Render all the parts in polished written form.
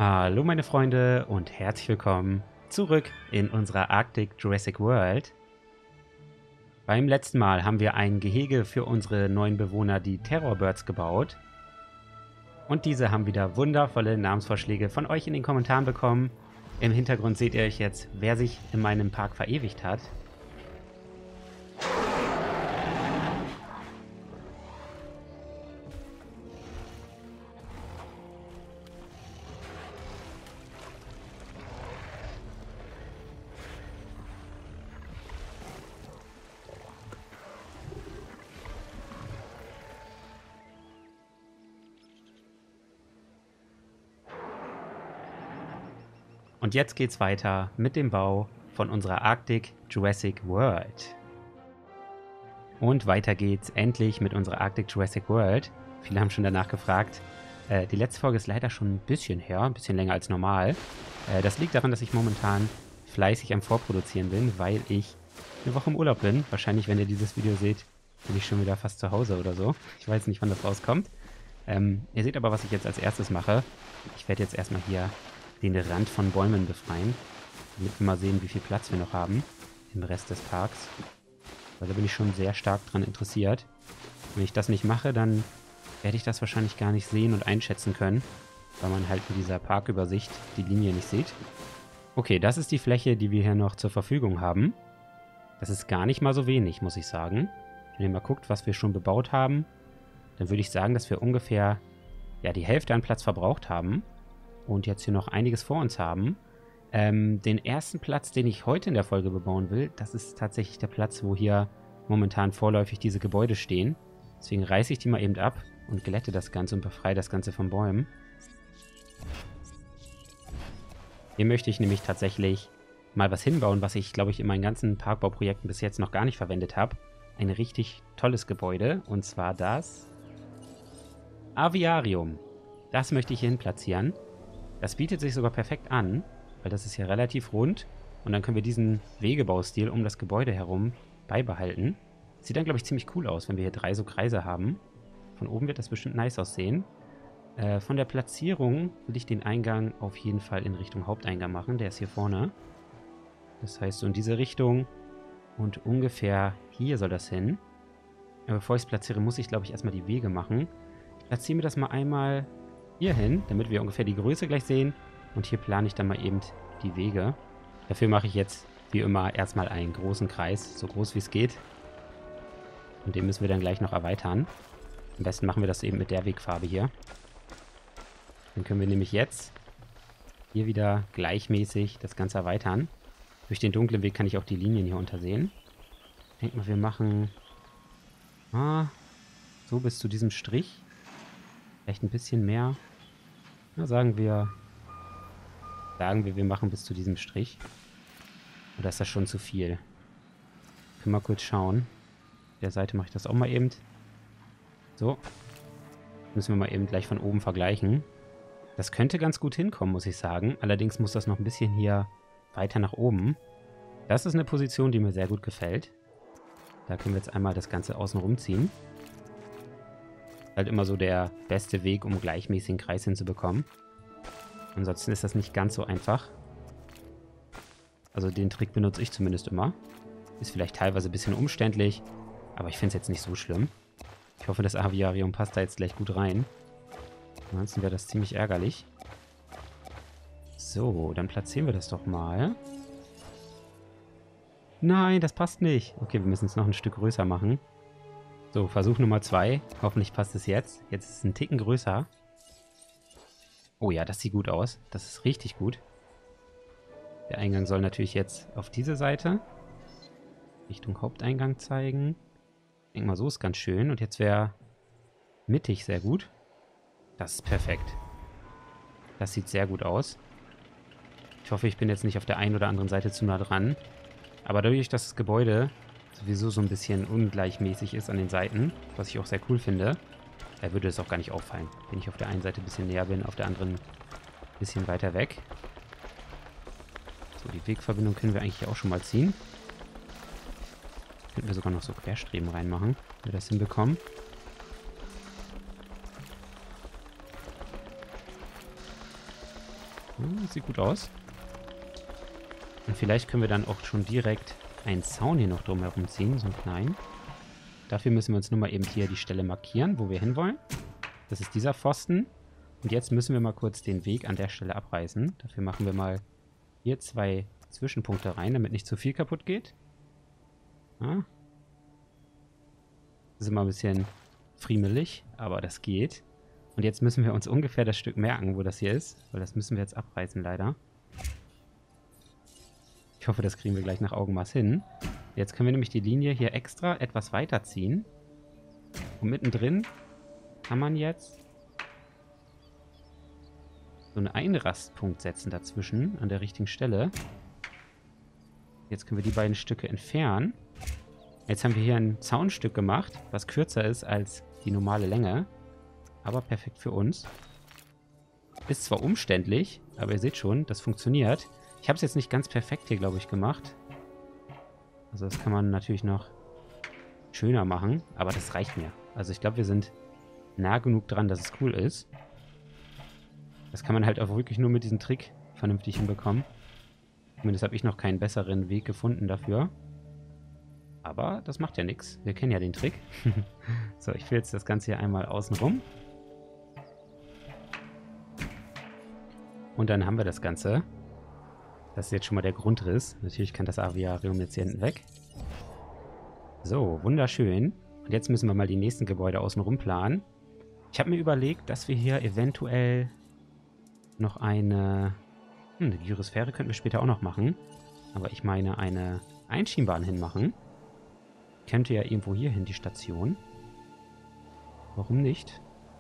Hallo meine Freunde und herzlich willkommen zurück in unserer Arctic Jurassic World. Beim letzten Mal haben wir ein Gehege für unsere neuen Bewohner, die Terrorbirds, gebaut. Und diese haben wieder wundervolle Namensvorschläge von euch in den Kommentaren bekommen. Im Hintergrund seht ihr euch jetzt, wer sich in meinem Park verewigt hat. Und jetzt geht's weiter mit dem Bau von unserer Arctic Jurassic World. Und weiter geht's endlich mit unserer Arctic Jurassic World. Viele haben schon danach gefragt. Die letzte Folge ist leider schon ein bisschen her, ein bisschen länger als normal. Das liegt daran, dass ich momentan fleißig am Vorproduzieren bin, weil ich eine Woche im Urlaub bin. Wahrscheinlich, wenn ihr dieses Video seht, bin ich schon wieder fast zu Hause oder so. Ich weiß nicht, wann das rauskommt. Ihr seht aber, was ich jetzt als erstes mache. Ich werde jetzt erstmal hier den Rand von Bäumen befreien, damit wir mal sehen, wie viel Platz wir noch haben im Rest des Parks. Weil da bin ich schon sehr stark dran interessiert. Wenn ich das nicht mache, dann werde ich das wahrscheinlich gar nicht sehen und einschätzen können, weil man halt in dieser Parkübersicht die Linie nicht sieht. Okay, das ist die Fläche, die wir hier noch zur Verfügung haben. Das ist gar nicht mal so wenig, muss ich sagen. Wenn ihr mal guckt, was wir schon bebaut haben, dann würde ich sagen, dass wir ungefähr die Hälfte an Platz verbraucht haben. Und jetzt hier noch einiges vor uns haben. Den ersten Platz, den ich heute in der Folge bebauen will, das ist tatsächlich der Platz, wo hier momentan vorläufig diese Gebäude stehen. Deswegen reiße ich die mal eben ab und glätte das Ganze und befreie das Ganze von Bäumen. Hier möchte ich nämlich tatsächlich mal was hinbauen, was ich, glaube ich, in meinen ganzen Parkbauprojekten bis jetzt noch gar nicht verwendet habe. Ein richtig tolles Gebäude, und zwar das Aviarium. Das möchte ich hierhin platzieren. Das bietet sich sogar perfekt an, weil das ist ja relativ rund. Und dann können wir diesen Wegebaustil um das Gebäude herum beibehalten. Sieht dann, glaube ich, ziemlich cool aus, wenn wir hier 3 so Kreise haben. Von oben wird das bestimmt nice aussehen. Von der Platzierung will ich den Eingang auf jeden Fall in Richtung Haupteingang machen. Der ist hier vorne. Das heißt, so in diese Richtung. Und ungefähr hier soll das hin. Aber bevor ich es platziere, muss ich, glaube ich, erstmal die Wege machen. Ich platziere mir das mal einmal hier hin, damit wir ungefähr die Größe gleich sehen. Und hier plane ich dann mal eben die Wege. Dafür mache ich jetzt, wie immer, erstmal einen großen Kreis, so groß wie es geht. Und den müssen wir dann gleich noch erweitern. Am besten machen wir das eben mit der Wegfarbe hier. Dann können wir nämlich jetzt hier wieder gleichmäßig das Ganze erweitern. Durch den dunklen Weg kann ich auch die Linien hier untersehen. Ich denke mal, wir machen so bis zu diesem Strich. Vielleicht ein bisschen mehr. Na, sagen wir, wir machen bis zu diesem Strich. Oder ist das schon zu viel? Können wir mal kurz schauen. Auf der Seite mache ich das auch mal eben. So. Müssen wir mal eben gleich von oben vergleichen. Das könnte ganz gut hinkommen, muss ich sagen. Allerdings muss das noch ein bisschen hier weiter nach oben. Das ist eine Position, die mir sehr gut gefällt. Da können wir jetzt einmal das Ganze außen rumziehen. Halt immer so der beste Weg, um gleichmäßigen Kreis hinzubekommen. Ansonsten ist das nicht ganz so einfach. Also den Trick benutze ich zumindest immer. Ist vielleicht teilweise ein bisschen umständlich, aber ich finde es jetzt nicht so schlimm. Ich hoffe, das Aviarium passt da jetzt gleich gut rein. Ansonsten wäre das ziemlich ärgerlich. So, dann platzieren wir das doch mal. Nein, das passt nicht. Okay, wir müssen es noch ein Stück größer machen. So, Versuch Nummer 2. Hoffentlich passt es jetzt. Jetzt ist es ein Ticken größer. Oh ja, das sieht gut aus. Das ist richtig gut. Der Eingang soll natürlich jetzt auf diese Seite Richtung Haupteingang zeigen. Ich denke mal, so ist ganz schön. Und jetzt wäre mittig sehr gut. Das ist perfekt. Das sieht sehr gut aus. Ich hoffe, ich bin jetzt nicht auf der einen oder anderen Seite zu nah dran. Aber dadurch, dass das Gebäude sowieso so ein bisschen ungleichmäßig ist an den Seiten, was ich auch sehr cool finde, würde es auch gar nicht auffallen, wenn ich auf der einen Seite ein bisschen näher bin, auf der anderen ein bisschen weiter weg. So, die Wegverbindung können wir eigentlich auch schon mal ziehen. Könnten wir sogar noch so Querstreben reinmachen, wenn wir das hinbekommen. Sieht gut aus. Und vielleicht können wir dann auch schon direkt einen Zaun hier noch drumherum ziehen, so einen kleinen. Dafür müssen wir uns nur mal eben hier die Stelle markieren, wo wir hinwollen. Das ist dieser Pfosten. Und jetzt müssen wir mal kurz den Weg an der Stelle abreißen. Dafür machen wir mal hier 2 Zwischenpunkte rein, damit nicht zu viel kaputt geht. Ja. Das ist immer ein bisschen friemelig, aber das geht. Und jetzt müssen wir uns ungefähr das Stück merken, wo das hier ist. Weil das müssen wir jetzt abreißen, leider. Ich hoffe, das kriegen wir gleich nach Augenmaß hin. Jetzt können wir nämlich die Linie hier extra etwas weiter ziehen. Und mittendrin kann man jetzt so einen Einrastpunkt setzen dazwischen, an der richtigen Stelle. Jetzt können wir die beiden Stücke entfernen. Jetzt haben wir hier ein Zaunstück gemacht, was kürzer ist als die normale Länge. Aber perfekt für uns. Ist zwar umständlich, aber ihr seht schon, das funktioniert. Ich habe es jetzt nicht ganz perfekt hier, glaube ich, gemacht. Also das kann man natürlich noch schöner machen, aber das reicht mir. Also ich glaube, wir sind nah genug dran, dass es cool ist. Das kann man halt auch wirklich nur mit diesem Trick vernünftig hinbekommen. Zumindest habe ich noch keinen besseren Weg gefunden dafür. Aber das macht ja nichts. Wir kennen ja den Trick. So, ich will jetzt das Ganze hier einmal außen rum. Und dann haben wir das Ganze. Das ist jetzt schon mal der Grundriss. Natürlich kann das Aviarium jetzt hier hinten weg. So, wunderschön. Und jetzt müssen wir mal die nächsten Gebäude außenrum planen. Ich habe mir überlegt, dass wir hier eventuell noch eine Gyrosphäre könnten wir später auch noch machen. Aber ich meine eine Einschienbahn hinmachen. Könnte ja irgendwo hier hin die Station. Warum nicht?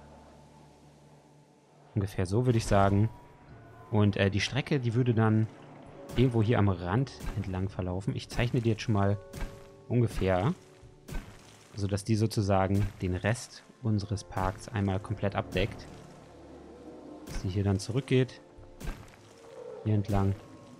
Ungefähr so würde ich sagen. Und die Strecke, die würde dann irgendwo hier am Rand entlang verlaufen. Ich zeichne die jetzt schon mal ungefähr, sodass die sozusagen den Rest unseres Parks einmal komplett abdeckt. Dass die hier dann zurückgeht. Hier entlang.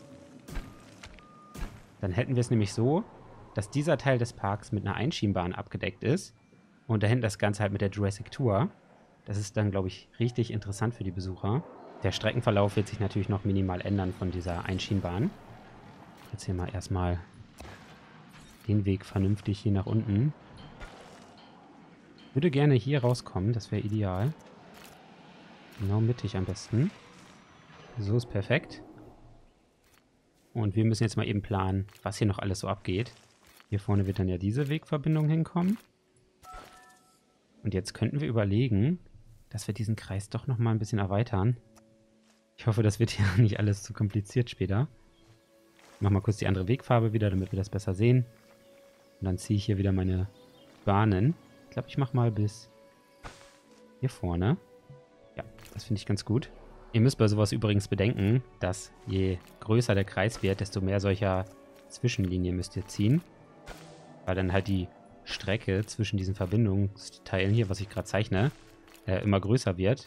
Dann hätten wir es nämlich so, dass dieser Teil des Parks mit einer Einschienbahn abgedeckt ist und dahinter das Ganze halt mit der Jurassic Tour. Das ist dann, glaube ich, richtig interessant für die Besucher. Der Streckenverlauf wird sich natürlich noch minimal ändern von dieser Einschienbahn. Jetzt hier mal erstmal den Weg vernünftig hier nach unten. Würde gerne hier rauskommen, das wäre ideal. Genau mittig am besten. So ist perfekt. Und wir müssen jetzt mal eben planen, was hier noch alles so abgeht. Hier vorne wird dann ja diese Wegverbindung hinkommen. Und jetzt könnten wir überlegen, dass wir diesen Kreis doch nochmal ein bisschen erweitern. Ich hoffe, das wird hier nicht alles zu kompliziert später. Ich mache mal kurz die andere Wegfarbe wieder, damit wir das besser sehen. Und dann ziehe ich hier wieder meine Bahnen. Ich glaube, ich mache mal bis hier vorne. Ja, das finde ich ganz gut. Ihr müsst bei sowas übrigens bedenken, dass je größer der Kreis wird, desto mehr solcher Zwischenlinien müsst ihr ziehen. Weil dann halt die Strecke zwischen diesen Verbindungsteilen hier, was ich gerade zeichne, immer größer wird.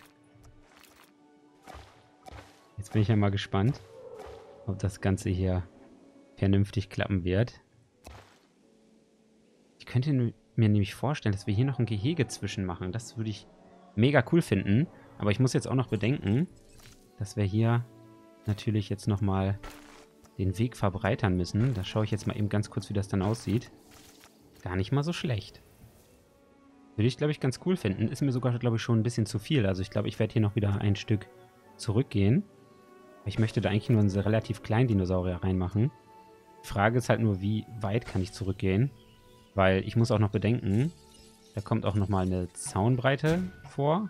Jetzt bin ich ja mal gespannt, ob das Ganze hier vernünftig klappen wird. Ich könnte mir nämlich vorstellen, dass wir hier noch ein Gehege zwischen machen. Das würde ich mega cool finden. Aber ich muss jetzt auch noch bedenken, dass wir hier natürlich jetzt nochmal den Weg verbreitern müssen. Da schaue ich jetzt mal eben ganz kurz, wie das dann aussieht. Gar nicht mal so schlecht. Würde ich, glaube ich, ganz cool finden. Ist mir sogar, glaube ich, schon ein bisschen zu viel. Also ich glaube, ich werde hier noch wieder ein Stück zurückgehen. Ich möchte da eigentlich nur einen relativ kleinen Dinosaurier reinmachen. Die Frage ist halt nur, wie weit kann ich zurückgehen? Weil ich muss auch noch bedenken, da kommt auch nochmal eine Zaunbreite vor.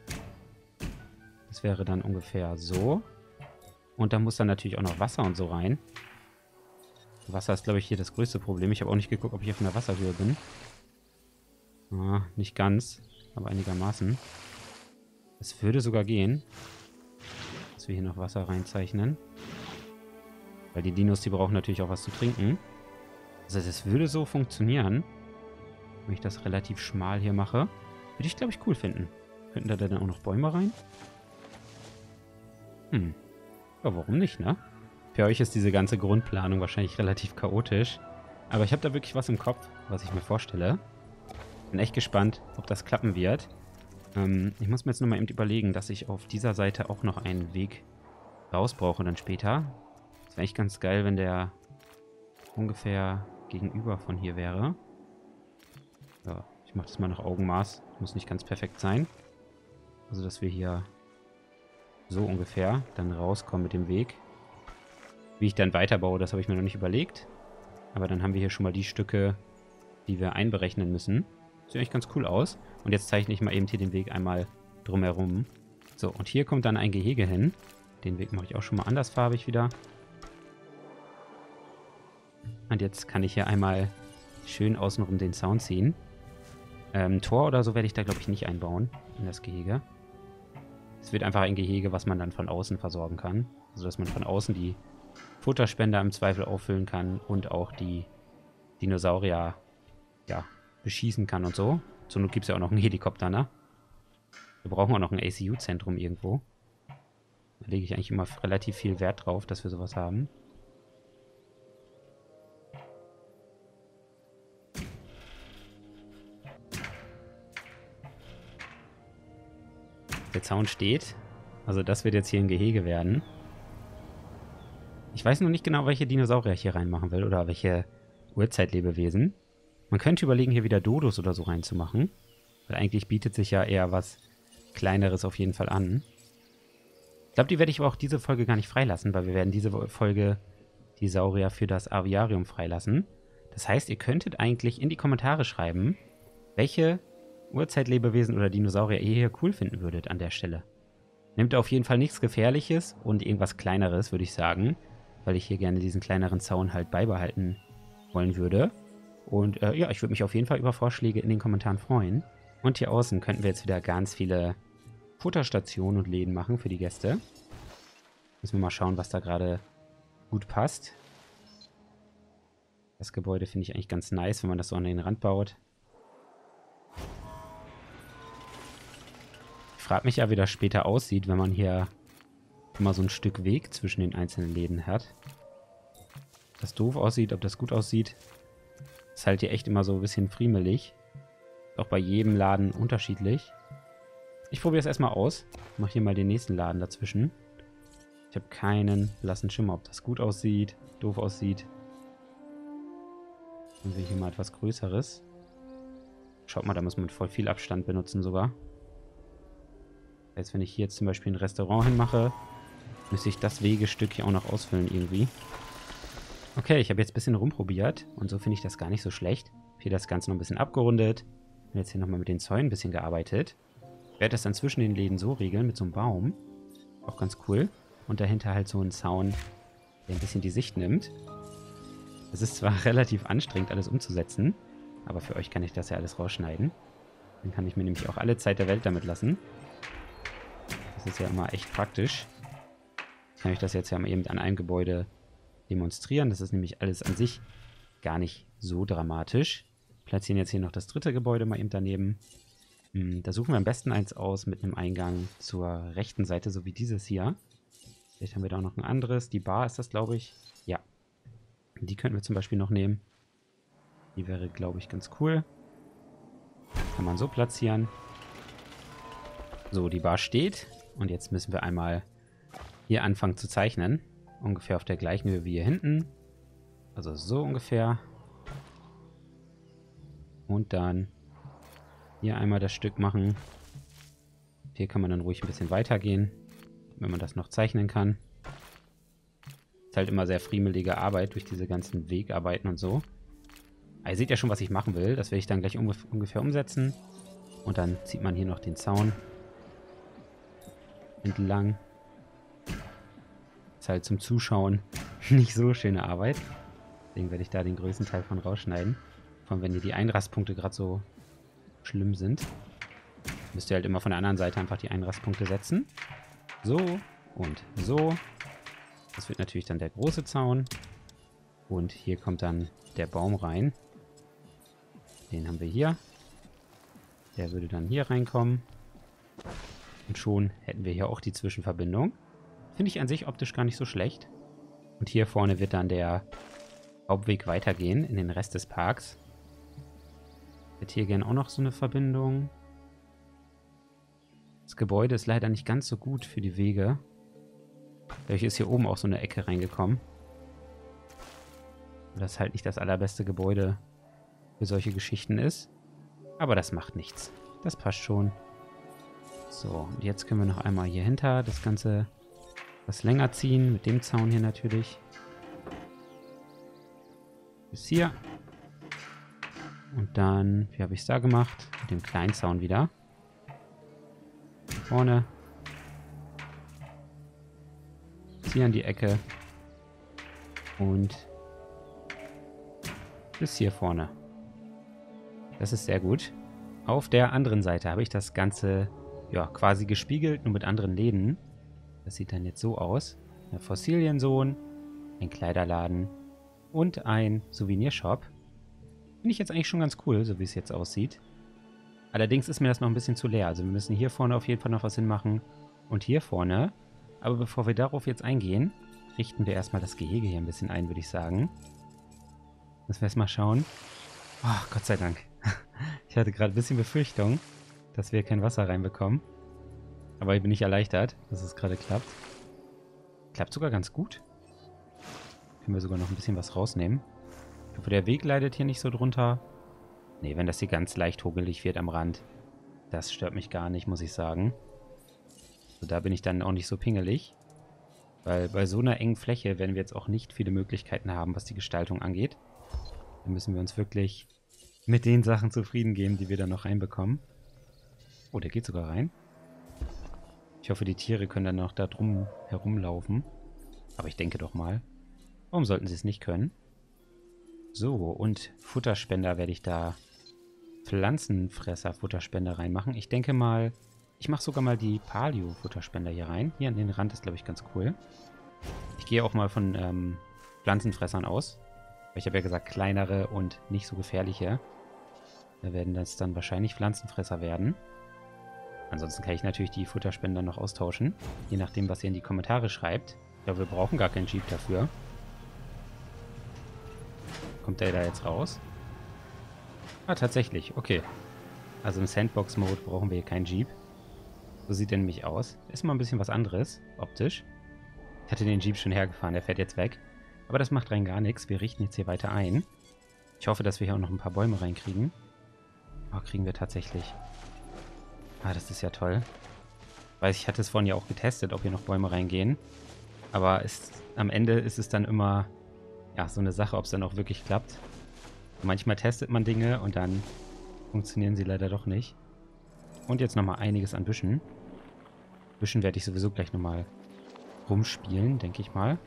Das wäre dann ungefähr so. Und da muss dann natürlich auch noch Wasser und so rein. Wasser ist, glaube ich, hier das größte Problem. Ich habe auch nicht geguckt, ob ich auf einer Wasserhöhe bin. Ah, nicht ganz, aber einigermaßen. Es würde sogar gehen, dass wir hier noch Wasser reinzeichnen. Weil die Dinos, die brauchen natürlich auch was zu trinken. Also es würde so funktionieren, wenn ich das relativ schmal hier mache. Würde ich, glaube ich, cool finden. Könnten da dann auch noch Bäume rein? Ja, warum nicht, ne? Für euch ist diese ganze Grundplanung wahrscheinlich relativ chaotisch. Aber ich habe da wirklich was im Kopf, was ich mir vorstelle. Bin echt gespannt, ob das klappen wird. Ich muss mir jetzt nochmal eben überlegen, dass ich auf dieser Seite auch noch einen Weg raus brauche dann später. Das wäre echt ganz geil, wenn der ungefähr gegenüber von hier wäre. Ja, ich mache das mal nach Augenmaß. Muss nicht ganz perfekt sein. Also, dass wir hier so ungefähr dann rauskommen mit dem Weg. Wie ich dann weiterbaue, das habe ich mir noch nicht überlegt. Aber dann haben wir hier schon mal die Stücke, die wir einberechnen müssen. Sieht eigentlich ganz cool aus. Und jetzt zeichne ich mal eben hier den Weg einmal drumherum. So, und hier kommt dann ein Gehege hin. Den Weg mache ich auch schon mal andersfarbig wieder. Und jetzt kann ich hier einmal schön außenrum den Zaun ziehen. Tor oder so werde ich da, glaube ich, nicht einbauen in das Gehege. Es wird einfach ein Gehege, was man dann von außen versorgen kann. Also, dass man von außen die Futterspender im Zweifel auffüllen kann und auch die Dinosaurier, ja, beschießen kann und so. Zur Not gibt es ja auch noch einen Helikopter, ne? Wir brauchen auch noch ein ACU-Zentrum irgendwo. Da lege ich eigentlich immer relativ viel Wert drauf, dass wir sowas haben. Der Zaun steht. Also das wird jetzt hier ein Gehege werden. Ich weiß noch nicht genau, welche Dinosaurier ich hier reinmachen will oder welche Urzeitlebewesen. Man könnte überlegen, hier wieder Dodos oder so reinzumachen. Weil eigentlich bietet sich ja eher was Kleineres auf jeden Fall an. Ich glaube, die werde ich aber auch diese Folge gar nicht freilassen, weil wir werden diese Folge die Saurier für das Aviarium freilassen. Das heißt, ihr könntet eigentlich in die Kommentare schreiben, welche Urzeitlebewesen oder Dinosaurier ihr hier cool finden würdet an der Stelle. Nehmt auf jeden Fall nichts Gefährliches und irgendwas Kleineres, würde ich sagen, weil ich hier gerne diesen kleineren Zaun halt beibehalten wollen würde. Und ja, ich würde mich auf jeden Fall über Vorschläge in den Kommentaren freuen. Und hier außen könnten wir jetzt wieder ganz viele Futterstationen und Läden machen für die Gäste. Müssen wir mal schauen, was da gerade gut passt. Das Gebäude finde ich eigentlich ganz nice, wenn man das so an den Rand baut. Ich frage mich ja, wie das später aussieht, wenn man hier immer so ein Stück Weg zwischen den einzelnen Läden hat. Ob das doof aussieht, ob das gut aussieht. Ist halt hier echt immer so ein bisschen friemelig. Auch bei jedem Laden unterschiedlich. Ich probiere es erstmal aus. Mache hier mal den nächsten Laden dazwischen. Ich habe keinen blassen Schimmer, ob das gut aussieht, doof aussieht. Dann sehe ich hier mal etwas Größeres. Schaut mal, da muss man voll viel Abstand benutzen sogar. Jetzt, wenn ich hier jetzt zum Beispiel ein Restaurant hinmache, müsste ich das Wegestück hier auch noch ausfüllen irgendwie. Okay, ich habe jetzt ein bisschen rumprobiert und so finde ich das gar nicht so schlecht. Hier das Ganze noch ein bisschen abgerundet. Und jetzt hier nochmal mit den Zäunen ein bisschen gearbeitet. Ich werde das dann zwischen den Läden so regeln mit so einem Baum. Auch ganz cool. Und dahinter halt so ein Zaun, der ein bisschen die Sicht nimmt. Es ist zwar relativ anstrengend, alles umzusetzen, aber für euch kann ich das ja alles rausschneiden. Dann kann ich mir nämlich auch alle Zeit der Welt damit lassen. Das ist ja immer echt praktisch. Ich kann euch das jetzt ja mal eben an einem Gebäude demonstrieren. Das ist nämlich alles an sich gar nicht so dramatisch. Platzieren jetzt hier noch das dritte Gebäude mal eben daneben. Da suchen wir am besten eins aus mit einem Eingang zur rechten Seite, so wie dieses hier. Vielleicht haben wir da auch noch ein anderes. Die Bar ist das, glaube ich. Ja. Die könnten wir zum Beispiel noch nehmen. Die wäre, glaube ich, ganz cool. Kann man so platzieren. So, die Bar steht. Und jetzt müssen wir einmal hier anfangen zu zeichnen. Ungefähr auf der gleichen Höhe wie hier hinten. Also so ungefähr. Und dann hier einmal das Stück machen. Hier kann man dann ruhig ein bisschen weitergehen, wenn man das noch zeichnen kann. Ist halt immer sehr friemelige Arbeit durch diese ganzen Wegarbeiten und so. Aber ihr seht ja schon, was ich machen will. Das werde ich dann gleich ungefähr umsetzen. Und dann zieht man hier noch den Zaun entlang. Ist halt zum Zuschauen nicht so schöne Arbeit. Deswegen werde ich da den größten Teil von rausschneiden. Vor allem, wenn hier die Einrastpunkte gerade so schlimm sind. Müsst ihr halt immer von der anderen Seite einfach die Einrastpunkte setzen. So und so. Das wird natürlich dann der große Zaun. Und hier kommt dann der Baum rein. Den haben wir hier. Der würde dann hier reinkommen. Und schon hätten wir hier auch die Zwischenverbindung. Finde ich an sich optisch gar nicht so schlecht. Und hier vorne wird dann der Hauptweg weitergehen in den Rest des Parks. Ich hätte hier gerne auch noch so eine Verbindung. Das Gebäude ist leider nicht ganz so gut für die Wege. Dadurch ist hier oben auch so eine Ecke reingekommen. Das halt nicht das allerbeste Gebäude für solche Geschichten ist. Aber das macht nichts. Das passt schon. So, und jetzt können wir noch einmal hier hinter das Ganze was länger ziehen. Mit dem Zaun hier natürlich. Bis hier. Und dann, wie habe ich es da gemacht? Mit dem kleinen Zaun wieder. Vorne. Bis hier an die Ecke. Und bis hier vorne. Das ist sehr gut. Auf der anderen Seite habe ich das Ganze ja quasi gespiegelt, nur mit anderen Läden. Das sieht dann jetzt so aus. Ein Fossiliensohn, ein Kleiderladen und ein Souvenirshop. Finde ich jetzt eigentlich schon ganz cool, so wie es jetzt aussieht. Allerdings ist mir das noch ein bisschen zu leer. Also wir müssen hier vorne auf jeden Fall noch was hinmachen und hier vorne. Aber bevor wir darauf jetzt eingehen, richten wir erstmal das Gehege hier ein bisschen ein, würde ich sagen. Müssen wir erstmal schauen. Oh, Gott sei Dank. Ich hatte gerade ein bisschen Befürchtung, dass wir kein Wasser reinbekommen. Aber ich bin nicht erleichtert, dass es gerade klappt. Klappt sogar ganz gut. Können wir sogar noch ein bisschen was rausnehmen. Ich hoffe, der Weg leidet hier nicht so drunter. Nee, wenn das hier ganz leicht hogelig wird am Rand. Das stört mich gar nicht, muss ich sagen. So, da bin ich dann auch nicht so pingelig. Weil bei so einer engen Fläche werden wir jetzt auch nicht viele Möglichkeiten haben, was die Gestaltung angeht. Da müssen wir uns wirklich mit den Sachen zufrieden geben, die wir dann noch reinbekommen. Oh, der geht sogar rein. Ich hoffe, die Tiere können dann noch da drum herumlaufen. Aber ich denke doch mal. Warum sollten sie es nicht können? So, und Futterspender werde ich da Pflanzenfresser-Futterspender reinmachen. Ich denke mal, ich mache sogar mal die Paleo-Futterspender hier rein. Hier an den Rand ist, glaube ich, ganz cool. Ich gehe auch mal von Pflanzenfressern aus. Ich habe ja gesagt, kleinere und nicht so gefährliche. Da werden das dann wahrscheinlich Pflanzenfresser werden. Ansonsten kann ich natürlich die Futterspender noch austauschen. Je nachdem, was ihr in die Kommentare schreibt. Ich glaube, wir brauchen gar keinen Jeep dafür. Kommt der da jetzt raus? Ah, tatsächlich. Okay. Also im Sandbox-Mode brauchen wir hier keinen Jeep. So sieht der nämlich aus. Ist mal ein bisschen was anderes, optisch. Ich hatte den Jeep schon hergefahren, der fährt jetzt weg. Aber das macht rein gar nichts. Wir richten jetzt hier weiter ein. Ich hoffe, dass wir hier auch noch ein paar Bäume reinkriegen. Oh, kriegen wir tatsächlich. Ah, das ist ja toll. Weiß ich hatte es vorhin ja auch getestet, ob hier noch Bäume reingehen. Aber am Ende ist es dann immer ja, so eine Sache, ob es dann auch wirklich klappt. Manchmal testet man Dinge und dann funktionieren sie leider doch nicht. Und jetzt nochmal einiges an Büschen. Büschen werde ich sowieso gleich nochmal rumspielen, denke ich mal.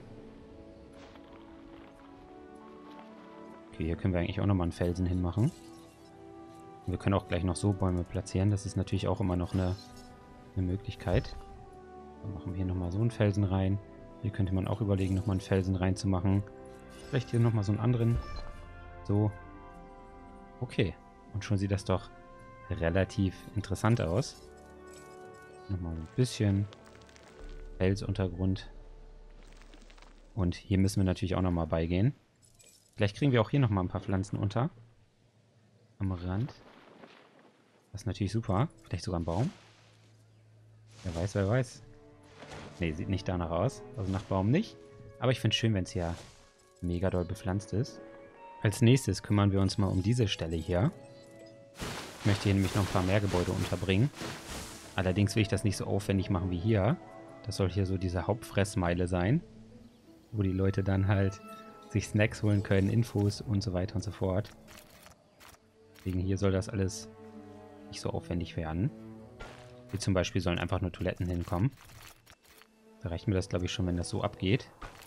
Okay, hier können wir eigentlich auch nochmal einen Felsen hinmachen. Und wir können auch gleich noch so Bäume platzieren. Das ist natürlich auch immer noch eine Möglichkeit. Dann machen wir hier nochmal so einen Felsen rein. Hier könnte man auch überlegen, nochmal einen Felsen reinzumachen. Vielleicht hier nochmal so einen anderen. So. Okay. Und schon sieht das doch relativ interessant aus. Nochmal ein bisschen Felsuntergrund. Und hier müssen wir natürlich auch nochmal beigehen. Vielleicht kriegen wir auch hier nochmal ein paar Pflanzen unter. Am Rand. Das ist natürlich super. Vielleicht sogar ein Baum. Wer weiß, wer weiß. Ne, sieht nicht danach aus. Also nach Baum nicht. Aber ich finde es schön, wenn es hier mega doll bepflanzt ist. Als nächstes kümmern wir uns mal um diese Stelle hier. Ich möchte hier nämlich noch ein paar mehr Gebäude unterbringen. Allerdings will ich das nicht so aufwendig machen wie hier. Das soll hier so diese Hauptfressmeile sein. Wo die Leute dann halt sich Snacks holen können, Infos und so weiter und so fort. Deswegen hier soll das alles nicht so aufwendig werden. Hier zum Beispiel sollen einfach nur Toiletten hinkommen. Da reicht mir das, glaube ich, schon, wenn das so abgeht.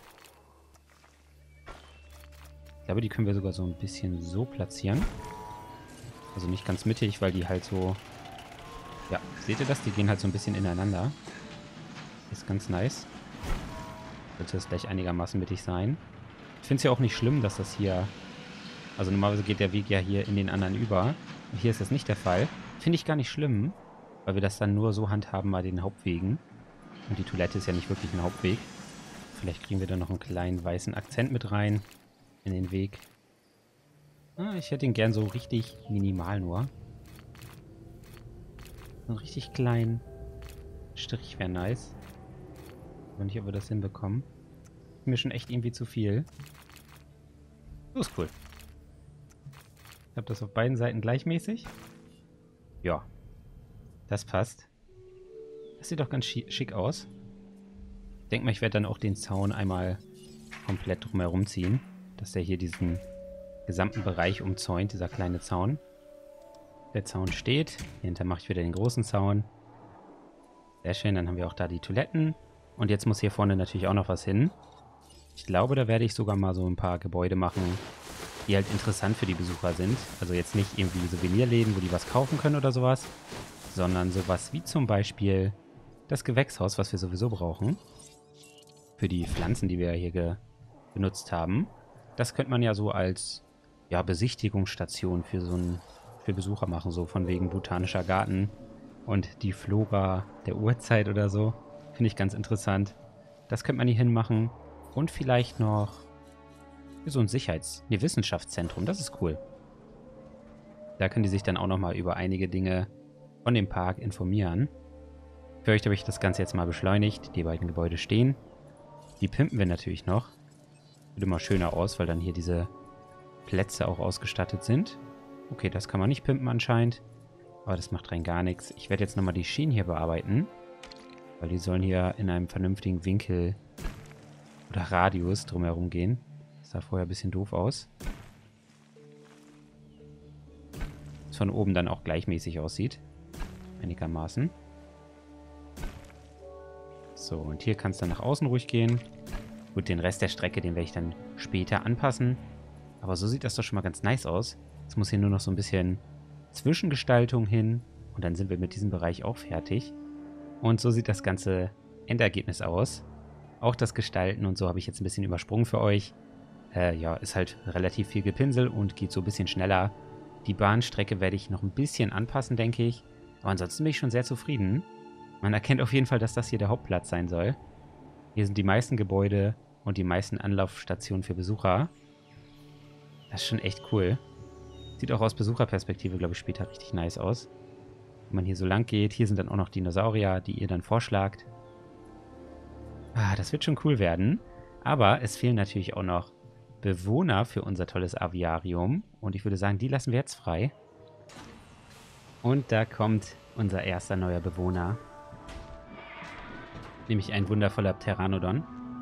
Ich glaube, die können wir sogar so ein bisschen so platzieren. Also nicht ganz mittig, weil die halt so... Ja, seht ihr das? Die gehen halt so ein bisschen ineinander. Ist ganz nice. Sollte das gleich einigermaßen mittig sein. Ich finde es ja auch nicht schlimm, dass das hier... Also normalerweise geht der Weg ja hier in den anderen über. Und hier ist das nicht der Fall. Finde ich gar nicht schlimm, weil wir das dann nur so handhaben bei den Hauptwegen. Und die Toilette ist ja nicht wirklich ein Hauptweg. Vielleicht kriegen wir da noch einen kleinen weißen Akzent mit rein in den Weg. Ah, ich hätte ihn gern so richtig minimal nur. So einen richtig kleinen Strich wäre nice. Ich weiß nicht, ob wir das hinbekommen. Ist mir schon echt irgendwie zu viel. So ist cool. Ich habe das auf beiden Seiten gleichmäßig. Ja. Das passt. Das sieht doch ganz schick aus. Ich denke mal, ich werde dann auch den Zaun einmal komplett drumherum ziehen. Dass der hier diesen gesamten Bereich umzäunt, dieser kleine Zaun. Der Zaun steht. Hinter mache ich wieder den großen Zaun. Sehr schön, dann haben wir auch da die Toiletten. Und jetzt muss hier vorne natürlich auch noch was hin. Ich glaube, da werde ich sogar mal so ein paar Gebäude machen, die halt interessant für die Besucher sind. Also jetzt nicht irgendwie Souvenirläden, wo die was kaufen können oder sowas, sondern sowas wie zum Beispiel das Gewächshaus, was wir sowieso brauchen. Für die Pflanzen, die wir hier benutzt haben. Das könnte man ja so als Besichtigungsstation für Besucher machen, so von wegen botanischer Garten und die Flora der Urzeit oder so. Finde ich ganz interessant. Das könnte man hier hinmachen. Und vielleicht noch so ein Wissenschaftszentrum. Das ist cool. Da können die sich dann auch nochmal über einige Dinge von dem Park informieren. Für euch habe ich das Ganze jetzt mal beschleunigt. Die beiden Gebäude stehen. Die pimpen wir natürlich noch. Sieht immer schöner aus, weil dann hier diese Plätze auch ausgestattet sind. Okay, das kann man nicht pimpen anscheinend. Aber das macht rein gar nichts. Ich werde jetzt nochmal die Schienen hier bearbeiten. Weil die sollen hier in einem vernünftigen Winkel oder Radius drumherum gehen. Das sah vorher ein bisschen doof aus. Das von oben dann auch gleichmäßig aussieht. Einigermaßen. So, und hier kann es dann nach außen ruhig gehen. Gut, den Rest der Strecke, den werde ich dann später anpassen. Aber so sieht das doch schon mal ganz nice aus. Es muss hier nur noch so ein bisschen Zwischengestaltung hin. Und dann sind wir mit diesem Bereich auch fertig. Und so sieht das ganze Endergebnis aus. Auch das Gestalten und so habe ich jetzt ein bisschen übersprungen für euch. Ist halt relativ viel Gepinsel und geht so ein bisschen schneller. Die Bahnstrecke werde ich noch ein bisschen anpassen, denke ich. Aber ansonsten bin ich schon sehr zufrieden. Man erkennt auf jeden Fall, dass das hier der Hauptplatz sein soll. Hier sind die meisten Gebäude und die meisten Anlaufstationen für Besucher. Das ist schon echt cool. Sieht auch aus Besucherperspektive, glaube ich, später richtig nice aus. Wenn man hier so lang geht, hier sind dann auch noch Dinosaurier, die ihr dann vorschlagt. Das wird schon cool werden. Aber es fehlen natürlich auch noch Bewohner für unser tolles Aviarium. Und ich würde sagen, die lassen wir jetzt frei. Und da kommt unser erster neuer Bewohner. Nämlich ein wundervoller Pteranodon.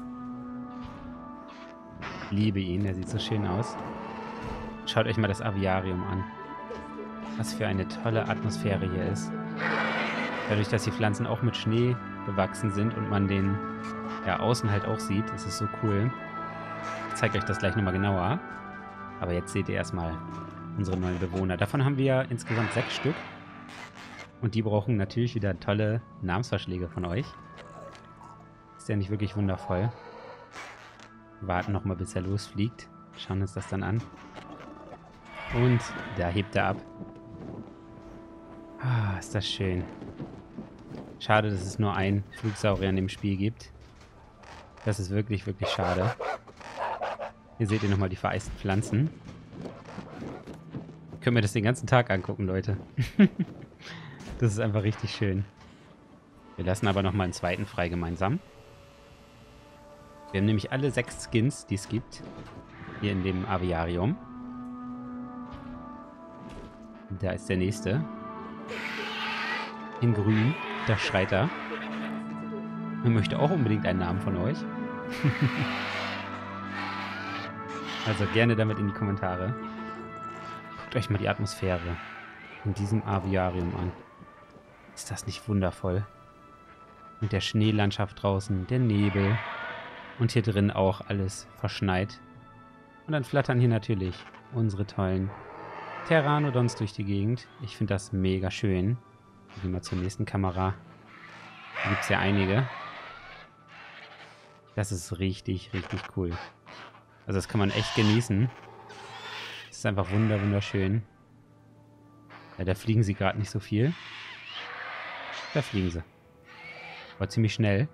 Ich liebe ihn, er sieht so schön aus. Schaut euch mal das Aviarium an. Was für eine tolle Atmosphäre hier ist. Dadurch, dass die Pflanzen auch mit Schnee bewachsen sind und man den außen halt auch sieht, ist es so cool. Ich zeige euch das gleich nochmal genauer. Aber jetzt seht ihr erstmal unsere neuen Bewohner. Davon haben wir insgesamt 6 Stück. Und die brauchen natürlich wieder tolle Namensvorschläge von euch. Ist ja nicht wirklich wundervoll. Wir warten nochmal, bis er losfliegt. Schauen uns das dann an. Und da hebt er ab. Ist das schön. Schade, dass es nur einen Flugsaurier in dem Spiel gibt. Das ist wirklich, wirklich schade. Hier seht ihr nochmal die vereisten Pflanzen. Können wir das den ganzen Tag angucken, Leute. Das ist einfach richtig schön. Wir lassen aber nochmal einen zweiten frei gemeinsam. Wir haben nämlich alle 6 Skins, die es gibt. Hier in dem Aviarium. Da ist der nächste. In grün. Da schreit er. Man möchte auch unbedingt einen Namen von euch. Also gerne damit in die Kommentare. Guckt euch mal die Atmosphäre in diesem Aviarium an. Ist das nicht wundervoll? Mit der Schneelandschaft draußen, der Nebel und hier drin auch alles verschneit. Und dann flattern hier natürlich unsere tollen Pteranodons durch die Gegend. Ich finde das mega schön. Gehen wir zur nächsten Kamera. Da gibt es ja einige. Das ist richtig, richtig cool. Also das kann man echt genießen. Das ist einfach wunderschön. Ja, da fliegen sie gerade nicht so viel. Da fliegen sie. Aber ziemlich schnell.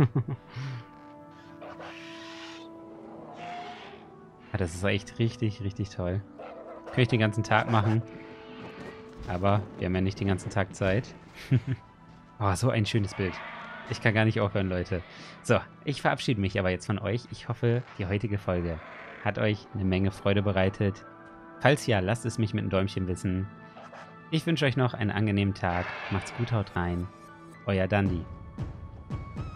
Das ist echt richtig, richtig toll. Könnte ich den ganzen Tag machen. Aber wir haben ja nicht den ganzen Tag Zeit. So ein schönes Bild. Ich kann gar nicht aufhören, Leute. So, ich verabschiede mich aber jetzt von euch. Ich hoffe, die heutige Folge hat euch eine Menge Freude bereitet. Falls ja, lasst es mich mit einem Däumchen wissen. Ich wünsche euch noch einen angenehmen Tag. Macht's gut, haut rein. Euer Dandy.